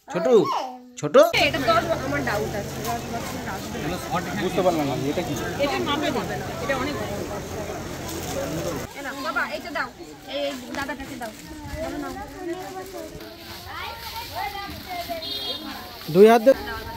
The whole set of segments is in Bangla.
ছোট ছোট এটা তো আমার ডাউট আছে, বুঝতে পারলাম না এটা কি। এটা মাপে হবে না, এটা অনেক বড়। এ না বাবা, এইটা দাও, এই দাদাটাকে দাও, দাদা নাও। 2 হাত দে।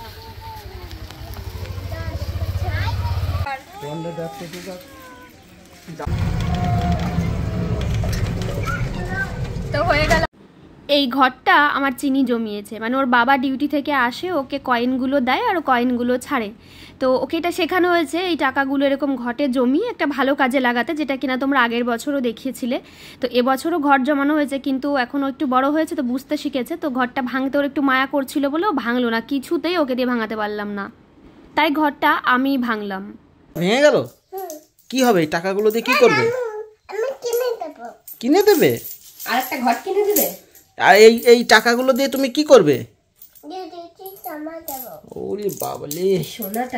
তো হয়ে গেল। এই ঘরটা আমার চিনি জমিয়েছে, মানে ওর বাবা ডিউটি থেকে আসে, ওকে কয়েনগুলো দেয় আর ও কয়েনগুলো ছাড়ে। তো ওকে এটা শেখানো হয়েছে এই টাকাগুলো এরকম ঘটে জমিয়ে একটা ভালো কাজে লাগাতে, যেটা কিনা তোমরা আগের বছরও দেখিয়েছিলে। তো এবছরও ঘর জমানো হয়েছে, কিন্তু এখনও একটু বড় হয়েছে তো বুঝতে শিখেছে। তো ঘরটা ভাঙতে ওর একটু মায়া করছিল বলে ও ভাঙলো না, কিছুতেই ওকে দিয়ে ভাঙাতে পারলাম না, তাই ঘরটা আমি ভাঙলাম। ভেঙে গেল? কি হবে এই টাকাগুলো দিয়ে, কি করবে? কিনে দেবে? আর একটা ঘর কিনে দেবে? আর এই টাকাগুলো দিয়ে তুমি কি করবে? ওরে বাবালে, সোনাটা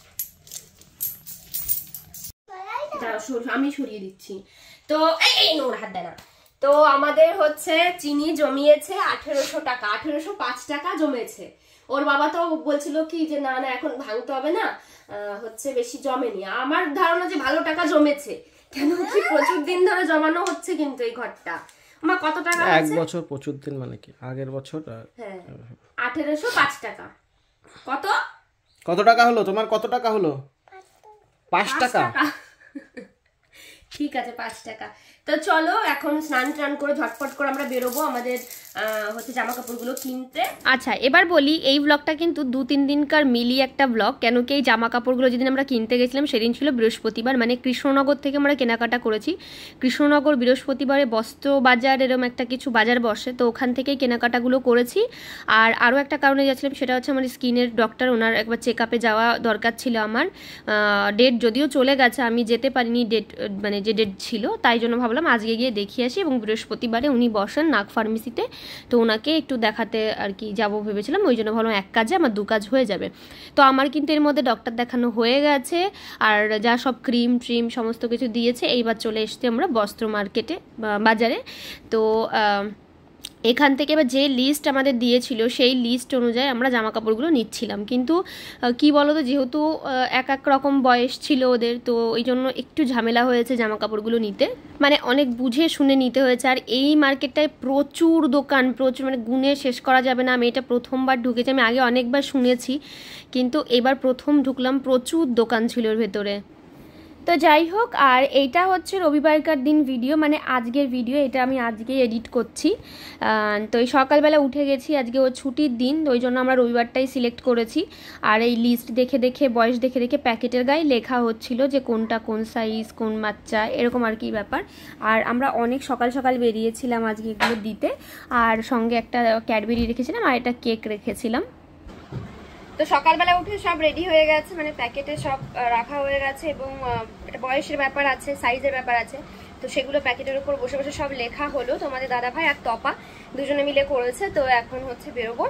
আমি সরিয়ে দিচ্ছি। তো এই নোর হাত দেয় না। তো আমাদের হচ্ছে চিনি জমিয়েছে 1800 টাকা, 1805 টাকা জমেছে। ওর বাবা তো বলছিল কি যে না না এখন ভাঙতে হবে না, হচ্ছে বেশি জমেনি। আমার ধারণা যে ভালো টাকা জমেছে, কেন কি প্রচুর দিন ধরে জমানো হচ্ছে কিন্তু এই ঘরটা। আমার কত টাকা? 1 বছর প্রচুর দিন মানে কি আগের বছর? হ্যাঁ 1805 টাকা। কত কত টাকা হলো তোমার? কত টাকা হলো? 5 টাকা। ঠিক আছে 5 টাকা। তো চলো এখন স্নান টান করে ঝটপট করে আমরা বেরোবো আমাদের হচ্ছে জামা কাপড়গুলো কিনতে। আচ্ছা এবার বলি, এই ব্লগটা কিন্তু 2-3 দিনকার মিলিয়ে একটা ব্লগ। কেন কি এই জামা কাপড়গুলো যেদিন আমরা কিনতে গেছিলাম সেদিন ছিল বৃহস্পতিবার, মানে কৃষ্ণনগর থেকে আমরা কেনাকাটা করেছি। কৃষ্ণনগর বৃহস্পতিবারে বস্ত্র বাজার এরকম একটা কিছু বাজার বসে, তো ওখান থেকেই কেনাকাটাগুলো করেছি। আর আরও একটা কারণে যাচ্ছিলাম, সেটা হচ্ছে আমার স্কিনের ডক্টর, ওনার একবার চেক আপে যাওয়া দরকার ছিল আমার। ডেট যদিও চলে গেছে, আমি যেতে পারিনি ডেট, মানে যে ডেট ছিল, তাই জন্য ভাবলাম আজকে গিয়ে দেখিয়ে আসি। এবং বৃহস্পতিবারে উনি বসেন নাগ ফার্মেসিতে, তো ওনাকে একটু দেখাতে আর কি যাবো ভেবেছিলাম। ওই জন্য ভাবলাম এক কাজে আমার 2 কাজ হয়ে যাবে। তো আমার কিন্তু এর মধ্যে ডক্টর দেখানো হয়ে গেছে, আর যা সব ক্রিম ট্রিম সমস্ত কিছু দিয়েছে। এইবার চলে এসছি আমরা বস্ত্র মার্কেটে বাজারে। তো এখান থেকে এবার যে লিস্ট আমাদের দিয়েছিল সেই লিস্ট অনুযায়ী আমরা জামা কাপড়গুলো নিচ্ছিলাম। কিন্তু কি বলতো, যেহেতু এক এক রকম বয়স ছিল ওদের, তো ওই জন্য একটু ঝামেলা হয়েছে জামা কাপড়গুলো নিতে, মানে অনেক বুঝে শুনে নিতে হয়েছে। আর এই মার্কেটটায় প্রচুর দোকান, প্রচুর, মানে গুণে শেষ করা যাবে না। আমি এটা প্রথমবার ঢুকেছি, আমি আগে অনেকবার শুনেছি, কিন্তু এবার প্রথম ঢুকলাম, প্রচুর দোকান ছিল ওর ভেতরে। তো যাই হোক, আর এইটা হচ্ছে রবিবারকার দিন ভিডিও, মানে আজকের ভিডিও, এটা আমি আজকেই এডিট করছি। তো এই সকালবেলা উঠে গেছি, আজকে ও ছুটির দিন, ওই জন্য আমরা রবিবারটাই সিলেক্ট করেছি। আর এই লিস্ট দেখে দেখে, বয়স দেখে দেখে প্যাকেটের গায়ে লেখা হচ্ছিল যে কোনটা কোন সাইজ, কোন বাচ্চা, এরকম আর কি ব্যাপার। আর আমরা অনেক সকাল সকাল বেরিয়েছিলাম আজকে এগুলো দিতে, আর সঙ্গে একটা ক্যাডবেরি রেখেছিলাম আর একটা কেক রেখেছিলাম। তো সকালবেলা উঠে সব রেডি হয়ে গেছে, মানে প্যাকেটে সব রাখা হয়ে গেছে, এবং একটা বয়সের ব্যাপার আছে, সাইজের ব্যাপার আছে, তো সেগুলো প্যাকেটের উপর বসে বসে সব লেখা হলো। তোমাদের দাদা ভাই আর তপা দুজনে মিলে করেছে। তো এখন হচ্ছে বেরোবো।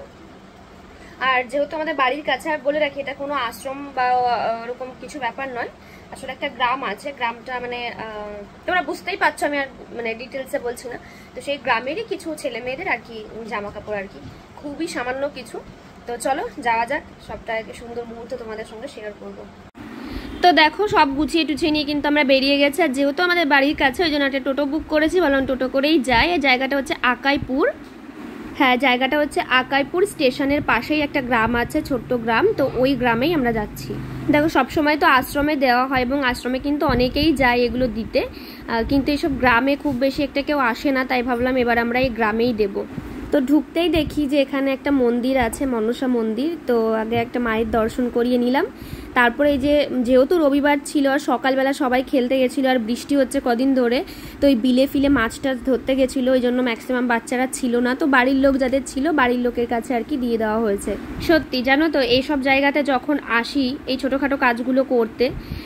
আর যেহেতু আমাদের বাড়ির কাছে, আর বলে রাখি এটা কোনো আশ্রম বা ওরকম কিছু ব্যাপার নয়, আসলে একটা গ্রাম আছে। গ্রামটা মানে তোমরা বুঝতেই পারছো, আমি আর মানে ডিটেলসে বলছি না। তো সেই গ্রামেরই কিছু ছেলে মেয়েদের আর কি জামা কাপড়, আর কি খুবই সামান্য কিছু। তো চলো যাওয়া যাক, সবটা একটা সুন্দর মুহূর্ত তোমাদের সঙ্গে শেয়ার করব। তো দেখো সব গুছিয়ে টুছিয়ে নিয়ে কিন্তু আমরা বেরিয়ে গেছি। আর যেহেতু আমাদের বাড়ির কাছে, ওই জন্য একটা টোটো বুক করেছি, বললাম টোটো করেই যাই। এই জায়গাটা হচ্ছে আকাইপুর। হ্যাঁ, জায়গাটা হচ্ছে আকাইপুর স্টেশনের পাশেই একটা গ্রাম আছে, ছোট্ট গ্রাম, তো ওই গ্রামেই আমরা যাচ্ছি। দেখো সবসময় তো আশ্রমে দেওয়া হয়, এবং আশ্রমে কিন্তু অনেকেই যায় এগুলো দিতে, কিন্তু এইসব গ্রামে খুব বেশি একটা কেউ আসে না, তাই ভাবলাম এবার আমরা এই গ্রামেই দেবো। তো ঢুকতেই দেখি যে এখানে একটা মন্দির আছে, মনসা মন্দির। তো আগে একটা মায়ের দর্শন করিয়ে নিলাম। তারপরে এই যে যেহেতু রবিবার ছিল আর সকালবেলা সবাই খেলতে গেছিলো, আর বৃষ্টি হচ্ছে কদিন ধরে, তো ওই বিলে ফিলে মাছ টাছ ধরতে গেছিলো, ওই জন্য ম্যাক্সিমাম বাচ্চারা ছিল না। তো বাড়ির লোক যাদের ছিল, বাড়ির লোকের কাছে আর কি দিয়ে দেওয়া হয়েছে। সত্যি জানো তো, এইসব জায়গাতে যখন আসি এই ছোটোখাটো কাজগুলো করতে,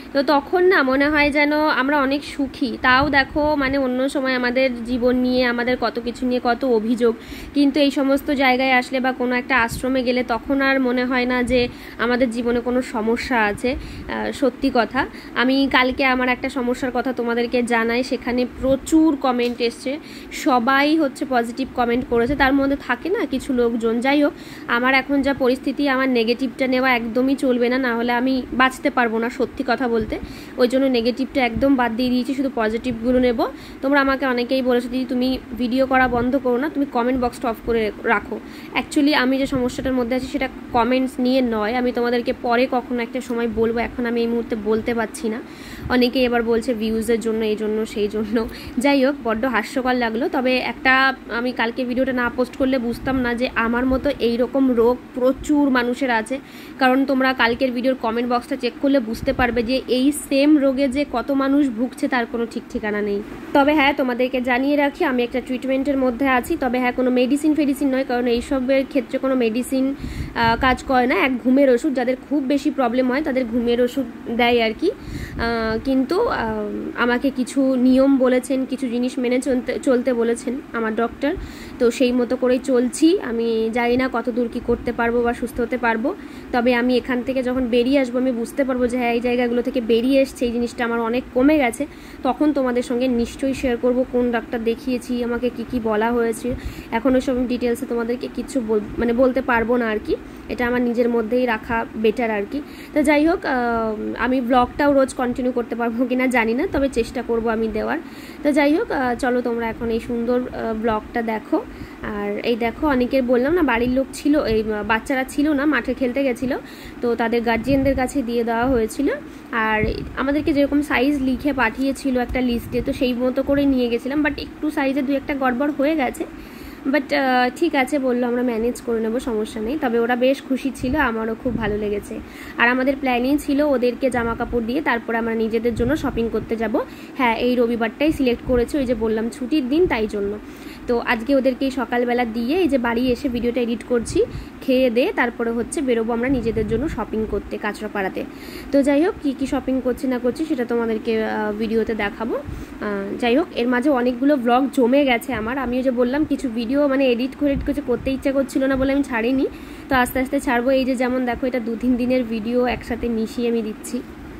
তো তখন না মনে হয় যেন আমরা অনেক সুখী। তাও দেখো মানে অন্য সময় আমাদের জীবন নিয়ে, আমাদের কত কিছু নিয়ে কত অভিযোগ, কিন্তু এই সমস্ত জায়গায় আসলে বা কোনো একটা আশ্রমে গেলে তখন আর মনে হয় না যে আমাদের জীবনে কোনো সমস্যা আছে। সত্যি কথা, আমি কালকে আমার একটা সমস্যার কথা তোমাদেরকে জানাই, সেখানে প্রচুর কমেন্ট এসছে, সবাই হচ্ছে পজিটিভ কমেন্ট করেছে। তার মধ্যে থাকে না কিছু লোকজন, যাই হোক আমার এখন যা পরিস্থিতি, আমার নেগেটিভটা নেওয়া একদমই চলবে না, না হলে আমি বাঁচতে পারবো না সত্যি কথা বলতে। ওই জন্য নেগেটিভটা একদম বাদ দিয়ে দিয়েছি, শুধু পজিটিভগুলো নেব। তোমরা আমাকে অনেকেই বলেছো দিদি তুমি ভিডিও করা বন্ধ করো না, তুমি কমেন্ট বক্সটা অফ করে রাখো। অ্যাকচুয়ালি আমি যে সমস্যাটার মধ্যে আছি সেটা কমেন্টস নিয়ে নয়, আমি তোমাদেরকে পরে কখনো একটা সময় বলবো, এখন আমি এই মুহূর্তে বলতে পারছি না। অনেকেই এবার বলছে ভিউজের জন্য, এই জন্য সেই জন্য। যাই হোক, বড্ড হাস্যকর লাগলো। তবে একটা, আমি কালকে ভিডিওটা না পোস্ট করলে বুঝতাম না যে আমার মতো এইরকম রোগ প্রচুর মানুষের আছে। কারণ তোমরা কালকের ভিডিওর কমেন্ট বক্সটা চেক করলে বুঝতে পারবে যে এই সেম রোগে যে কত মানুষ ভুগছে তার কোনো ঠিক ঠিকানা নেই। তবে হ্যাঁ, তোমাদেরকে জানিয়ে রাখি আমি একটা ট্রিটমেন্টের মধ্যে আছি। তবে হ্যাঁ, কোনো মেডিসিন নয়, কারণ এইসবের ক্ষেত্রে কোনো মেডিসিন কাজ করে না। এক ঘুমের ওষুধ, যাদের খুব বেশি প্রবলেম হয় তাদের ঘুমের ওষুধ দেয় আর কি। কিন্তু আমাকে কিছু নিয়ম বলেছেন, কিছু জিনিস মেনে চলতে বলেছেন আমার ডক্টর, তো সেই মতো করেই চলছি। আমি জানি না কত দূর কী করতে পারবো বা সুস্থ হতে পারবো, তবে আমি এখান থেকে যখন বেরিয়ে আসবো আমি বুঝতে পারবো যে হ্যাঁ এই জায়গাগুলো থেকে বেরিয়ে এসছে, এই জিনিসটা আমার অনেক কমে গেছে। তখন তোমাদের সঙ্গে নিশ্চয়ই শেয়ার করব কোন ডাক্তার দেখিয়েছি, আমাকে কি কি বলা হয়েছে। এখন ওইসব ডিটেলসে তোমাদেরকে কিছু বলতে পারবো না আর কি, এটা আমার নিজের মধ্যেই রাখা বেটার আর কি। তো যাই হোক, আমি ব্লগটাও রোজ কন্টিনিউ করতে পারবো কিনা জানি না, তবে চেষ্টা করব আমি দেওয়ার। তো যাই হোক, চলো তোমরা এখন এই সুন্দর ব্লগটা দেখো। আর এই দেখো, অনেকের বললাম না বাড়ির লোক ছিল, এই বাচ্চারা ছিল না, মাঠে খেলতে গেছিলো, তো তাদের গার্জিয়ানদের কাছে দিয়ে দেওয়া হয়েছিল। আর আমাদেরকে যেরকম সাইজ লিখে পাঠিয়েছিল একটা লিস্টে, তো সেই মতো করে নিয়ে গেছিলাম, বাট একটু সাইজে দু একটা গড়বড় হয়ে গেছে, বাট ঠিক আছে বললো, আমরা ম্যানেজ করে নেবো, সমস্যা নেই। তবে ওরা বেশ খুশি ছিল, আমারও খুব ভালো লেগেছে। আর আমাদের প্ল্যানিং ছিল ওদেরকে জামা কাপড় দিয়ে তারপরে আমরা নিজেদের জন্য শপিং করতে যাব। হ্যাঁ, এই রবিবারটাই সিলেক্ট করেছি, ওই যে বললাম ছুটির দিন, তাই জন্য। তো আজকে ওদেরকে সকালবেলা দিয়ে এই যে বাড়ি এসে ভিডিওটা এডিট করছি, খেয়ে দিয়ে তারপরে হচ্ছে বেরোবো আমরা নিজেদের জন্য শপিং করতে কাঁচরাপাড়াতে। তো যাই হোক, কী কী শপিং করছি না করছি সেটা তোমাদেরকে ভিডিওতে দেখাবো। যাই হোক, এর মাঝে অনেকগুলো ব্লগ জমে গেছে আমার। আমিও যে বললাম কিছু ভিডিও এডিট করে করতে ইচ্ছা করছিল না বলে আমি ছাড়িনি, তো আস্তে আস্তে ছাড়বো। এই যে যেমন দেখো, এটা 2-3 দিনের ভিডিও একসাথে মিশিয়ে আমি দিচ্ছি।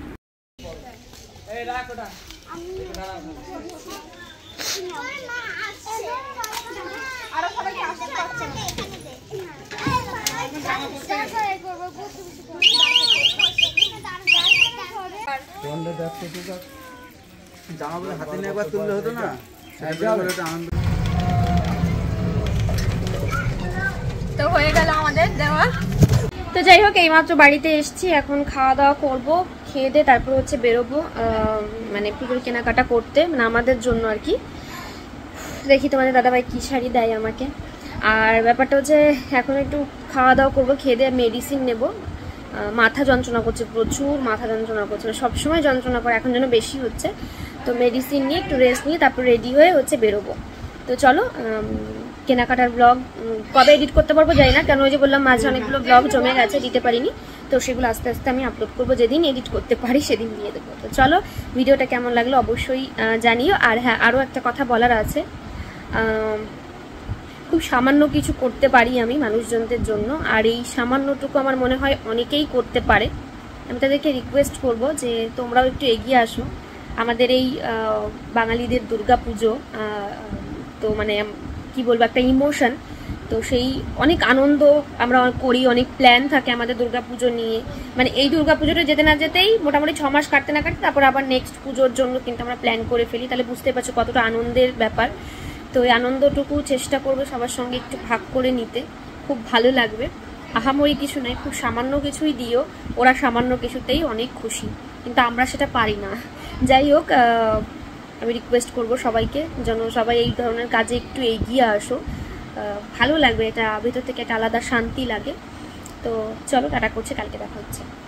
জামাগুলো হাতে নিয়ে একবার তুললে হতো না? তো হয়ে গেল আমাদের দেওয়া। তো যাই হোক, এইমাত্র বাড়িতে এসছি, এখন খাওয়া দাওয়া করবো, খেয়ে দিয়ে তারপর হচ্ছে বেরোবো পুজোর কেনাকাটা করতে, আমাদের জন্য আর কি। দেখি তোমাদের দাদাভাই কী শাড়ি দেয় আমাকে। আর ব্যাপারটা হচ্ছে এখন একটু খাওয়া দাওয়া করবো, খেয়ে দিয়ে মেডিসিন নেব। মাথা যন্ত্রণা করছে, প্রচুর মাথা যন্ত্রণা করছে, সবসময় যন্ত্রণা করে, এখন যেন বেশি হচ্ছে। তো মেডিসিন নিয়ে একটু রেস্ট নিয়ে তারপর রেডি হয়ে হচ্ছে বেরোবো। তো চলো, কেনাকাটার ব্লগ কবে এডিট করতে পারবো জানি না, কেন ওই যে বললাম মাঝে অনেকগুলো ব্লগ জমে গেছে, দিতে পারিনি। তো সেগুলো আস্তে আস্তে আমি আপলোড করবো, যেদিন এডিট করতে পারি সেদিন দিয়ে দেবো। তো চলো, ভিডিওটা কেমন লাগলো অবশ্যই জানিও। আর হ্যাঁ, আরও একটা কথা বলার আছে, খুব সামান্য কিছু করতে পারি আমি মানুষজনদের জন্য, আর এই সামান্যটুকু আমার মনে হয় অনেকেই করতে পারে। আমি তাদেরকে রিকোয়েস্ট করব যে তোমরাও একটু এগিয়ে আসো। আমাদের এই বাঙালিদের দুর্গা পুজো, তো কি বলবো, একটা ইমোশন, তো সেই অনেক আনন্দ আমরা করি, অনেক প্ল্যান থাকে আমাদের দুর্গা পুজো নিয়ে। এই দুর্গা পুজোটা যেতে না যেতেই মোটামুটি 6 মাস কাটতে না কাটতে তারপর আবার নেক্সট পুজোর জন্য কিন্তু আমরা প্ল্যান করে ফেলি। তাহলে বুঝতে পারছো কতটা আনন্দের ব্যাপার। তো এই আনন্দটুকু চেষ্টা করবো সবার সঙ্গে একটু ভাগ করে নিতে, খুব ভালো লাগবে। আহামরি কিছু নয়, খুব সামান্য কিছুই দিও, ওরা সামান্য কিছুতেই অনেক খুশি, কিন্তু আমরা সেটা পারি না। যাই হোক, আমি রিকোয়েস্ট করব সবাইকে যেন সবাই এই ধরনের কাজে একটু এগিয়ে আসো, ভালো লাগবে, এটা ভিতর থেকে একটা আলাদা শান্তি লাগে। তো চলো, টাটা করছে, কালকে দেখা হচ্ছে।